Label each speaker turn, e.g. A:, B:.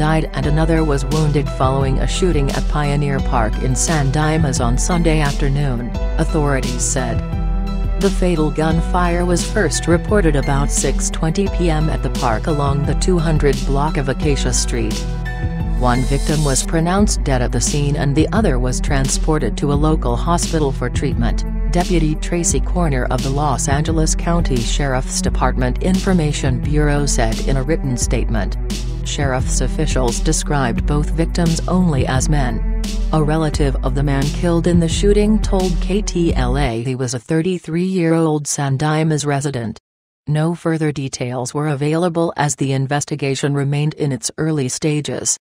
A: died and another was wounded following a shooting at Pioneer Park in San Dimas on Sunday afternoon, authorities said. The fatal gunfire was first reported about 6:20 p.m. at the park along the 200 block of Acacia Street. One victim was pronounced dead at the scene and the other was transported to a local hospital for treatment, Deputy Tracy Corner of the Los Angeles County Sheriff's Department Information Bureau said in a written statement. Sheriff's officials described both victims only as men. A relative of the man killed in the shooting told KTLA he was a 33-year-old San Dimas resident. No further details were available as the investigation remained in its early stages.